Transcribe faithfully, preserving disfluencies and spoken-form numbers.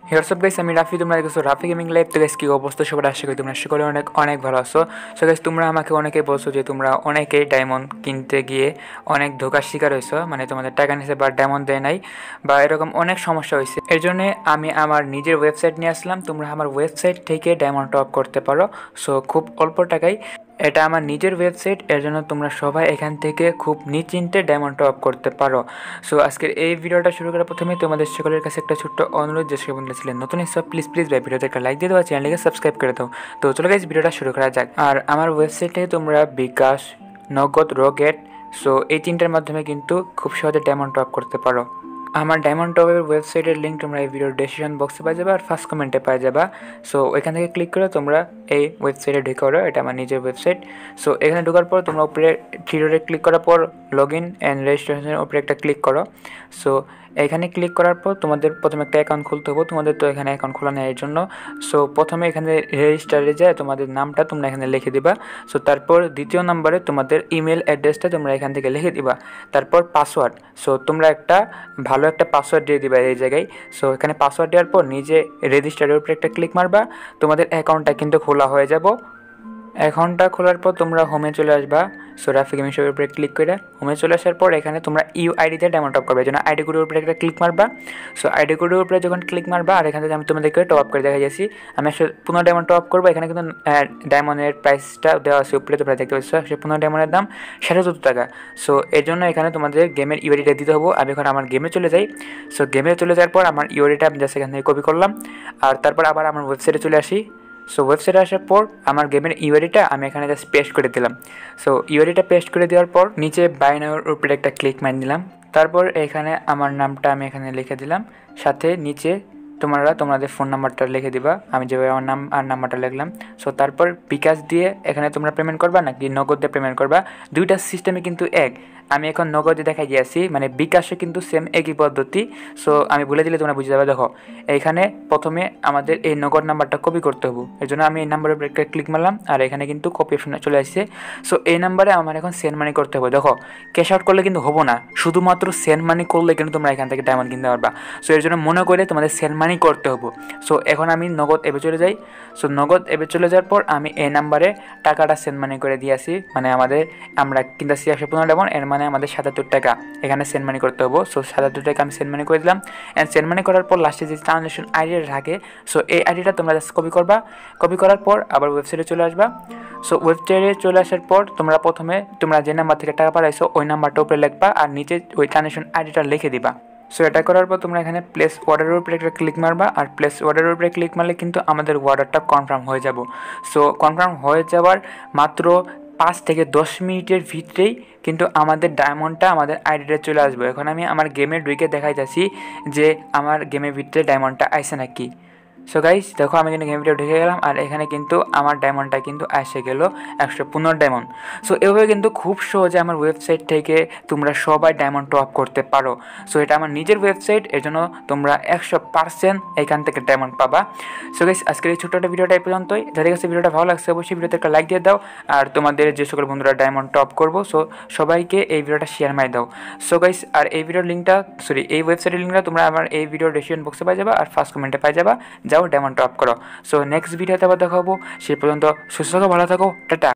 WhatsApp guys, আমি রাফি, তোমরা দেখছো রাফি গেমিং লাইভ। তো গাইস কী অবস্থা সবার, আশা করি তোমরা সকলে অনেক অনেক ভালো আছো। সো গাইস তোমরা আমাকে অনেকেই বলছো যে তোমরা অনেকেই ডায়মন্ড কিনতে গিয়ে অনেক ধোকার শিকার হয়েছো, মানে তোমাদের টাকা নিছে বা ডায়মন্ড দেয় নাই বা এরকম অনেক সমস্যা হয়েছে। এর জন্য আমি আমার নিজের ওয়েবসাইট নিয়ে আসলাম। তোমরা আমার ওয়েবসাইট থেকে ডায়মন্ড টপ করতে পারো, সো খুব অল্প টাকায়। এটা আমার নিজের ওয়েবসাইট, এর জন্য তোমরা সবাই এখান থেকে খুব নিশ্চিন্তে ডায়মন্ড টপ করতে পারো। সো আজকের এই ভিডিওটা শুরু করার প্রথমে তোমাদের সকলের কাছে একটা ছোট্ট অনুরোধ, যে সকল বন্ধুরা ছিলেন নতুন হিসাব, প্লিজ প্লিজ ভাই ভিডিওতে একটা লাইক দিয়ে দাও, চ্যানেলকে সাবস্ক্রাইব করে দাও। তো চলো গাইস ভিডিওটা শুরু করা যাক। আর আমার ওয়েবসাইটে তোমরা বিকাশ, নগদ, রকেট, সো এই তিনটার মাধ্যমে কিন্তু খুব সহজে ডায়মন্ড টপ করতে পারো। আমার ডায়মন্ড টপের ওয়েবসাইটের লিঙ্ক তোমরা এই ভিডিওর ডেসক্রিপশন বক্সে পাই যাবা আর ফার্স্ট কমেন্টে পাই যাবা। সো এখান থেকে ক্লিক করে তোমরা এই ওয়েবসাইটে ঢুকে করো। এটা আমার নিজের ওয়েবসাইট। সো এখানে ঢোকার পর তোমরা উপরে থ্রি ডটে ক্লিক করার পর লগ ইন অ্যান্ড রেজিস্ট্রেশনের উপরে একটা ক্লিক করো। সো এখানে ক্লিক করার পর তোমাদের প্রথমে একটা অ্যাকাউন্ট খুলতে হবে। তোমাদের তো এখানে অ্যাকাউন্ট খোলা নেই, এর জন্য সো প্রথমে এখানে রেজিস্টারে যায় তোমাদের নামটা তোমরা এখানে লিখে দিবা। সো তারপর দ্বিতীয় নম্বরে তোমাদের ইমেল অ্যাড্রেসটা তোমরা এখান থেকে লিখে দিবা। তারপর পাসওয়ার্ড, সো তোমরা একটা ভালো একটা পাসওয়ার্ড দিয়ে দিবা এই জায়গায়। সো এখানে পাসওয়ার্ড দেওয়ার পর নিজে রেজিস্টারের উপরে একটা ক্লিক মারবা, তোমাদের অ্যাকাউন্টটা কিন্তু খোলা হয়ে যাব। অ্যাকাউন্টটা খোলার পর তোমরা হোমে চলে আসবা। সো রাফি গেমিং শপের উপরে ক্লিক করে হোমে চলে আসার পর এখানে তোমরা ইউ আইডিতে ডায়মন্ড টপ করবে, এই জন্য আইডি কোডের উপরে একটা ক্লিক মারবা। সো আইডি কোডের উপরে যখন ক্লিক মারবা, আর এখান থেকে আমি তোমাদেরকে টপ আপ করে দেখা যাচ্ছি, আমি একশো পনেরো ডায়মন্ড টপ করবো। এখানে কিন্তু ডায়মন্ডের প্রাইসটা দেওয়া আছে উপরে, তোমরা দেখতে পাচ্ছ একশো পনেরো ডায়মন্ডের দাম সাড়ে চোদ্দো টাকা। সো এর জন্য এখানে তোমাদের গেমের ইউআইডিটা দিতে হবে। আমি এখন আমার গেমে চলে যাই। সো গেমে চলে যাওয়ার পর আমার ইউআইডিটা আমি জাস্ট এখান থেকে কপি করলাম, আর তারপর আবার আমার ওয়েবসাইটে চলে আসি। সো ওয়েবসাইটে আসার পর আমার গেমের ইউআইডিটা আমি এখানে জাস্ট পেস্ট করে দিলাম। সো ইউআইডিটা পেস্ট করে দেওয়ার পর নিচে বাই নাওয়ের উপরে একটা ক্লিক মার দিলাম। তারপর এখানে আমার নামটা আমি এখানে লিখে দিলাম, সাথে নিচে তোমরা তোমাদের ফোন নাম্বারটা লিখে দিবা, আমি যেভাবে আমার নাম আর নাম্বারটা লিখলাম। সো তারপর বিকাশ দিয়ে এখানে তোমরা পেমেন্ট করবা নাকি নগদ দিয়ে পেমেন্ট করবা, দুইটা সিস্টেমে কিন্তু এক। আমি এখন নগদে দেখাই দিয়েছি, মানে বিকাশে কিন্তু সেম একই পদ্ধতি। সো আমি বলে দিলে তোমরা বুঝে যাবে। দেখো এইখানে প্রথমে আমাদের এই নগদ নাম্বারটা কপি করতে হবে, এর জন্য আমি এই নাম্বারের উপরে একটা ক্লিক মারলাম, আর এখানে কিন্তু কপি অপশনে চলে আসছে। সো এই নাম্বারে আমার এখন সেন্ড মানি করতে হবে। দেখো ক্যাশ আউট করলে কিন্তু হবো না, শুধুমাত্র সেন্ড মানি করলে কিন্তু তোমরা এখান থেকে ডায়মন্ড কিনতে পারবা। সো এর জন্য মনে করে তোমাদের সেন্ড মানি করতে হবে। সো এখন আমি নগদ এবে চলে যাই। সো নগদ এবে চলে যাওয়ার পর আমি এই নাম্বারে টাকাটা সেন্ড মানি করে দিয়ে আসি, মানে আমাদের আমরা কিনতেছি একশো পনেরো ডায়মন্ড, এর মানে আমাদের সাতাত্তর টাকা এখানে সেন্ড মানি করতে হবে। সো সাতাত্তর টাকা আমি সেন্ড মানি করে দিলাম। অ্যান্ড সেন্ড মানি করার পর লাস্টে যে ট্রানজ্যাকশন আইডিটা থাকে, সো এই আইডিটা তোমরা জাস্ট কপি করবা। কপি করার পর আবার ওয়েবসাইটে চলে আসবা। সো ওয়েবসাইটে চলে আসার পর তোমরা প্রথমে তোমরা যে নাম্বার থেকে টাকা পাঠাইছো ওই নাম্বারটা উপরে লিখবা, আর নিচে ওই ট্রানজ্যাকশন আইডিটা লিখে দিবা। সো এটা করার পর তোমরা এখানে প্লেস অর্ডারের উপরে একটা ক্লিক মারবা, আর প্লেস অর্ডারের উপরে ক্লিক মারলে কিন্তু আমাদের অর্ডারটা কনফার্ম হয়ে যাব। সো কনফার্ম হয়ে যাওয়ার মাত্র পাঁচ থেকে দশ মিনিটের ভিতরেই কিন্তু আমাদের ডায়মন্ডটা আমাদের আইডিতে চলে আসবে। এখন আমি আমার গেমে ঢুকে দেখাই যাচ্ছি যে আমার গেমের ভিতরে ডায়মন্ডটা আইসে নাকি। সো গাইস দেখো আমি কিন্তু গেম ভিডিও ঢুকে গেলাম, আর এখানে কিন্তু আমার ডায়মন্ডটা কিন্তু এসে গেল একশো পনেরো ডায়মন্ড। সো এভাবে কিন্তু খুব সহজে আমার ওয়েবসাইট থেকে তোমরা সবাই ডায়মন্ড টপ করতে পারো। সো এটা আমার নিজের ওয়েবসাইট, এর জন্য তোমরা একশো পার্সেন্ট এখান থেকে ডায়মন্ড পাবা। সো গাইস আজকের এই ছোট্ট ভিডিওটা এই পর্যন্তই। যাদের কাছে ভিডিওটা ভালো লাগছে অবশ্যই ভিডিওতে একটা লাইক দিয়ে দাও, আর তোমাদের যে সকল বন্ধুরা ডায়মন্ড টপ করবো সো সবাইকে এই ভিডিওটা শেয়ার মারি দাও। সো গাইস আর এই ভিডিওর লিঙ্কটা সরি এই ওয়েবসাইটের লিঙ্কটা তোমরা আমার এই ভিডিওর ডেসক্রিপশন বক্সে পাই যাবা, আর ফার্স্ট কমেন্টে পাই যাবা। যাও ডায়মন্ড টপ করো। সো নেক্সট ভিডিওতে আবার দেখা হবো, সেই পর্যন্ত সুস্থ থাকো, ভালো থাকো, টাটা।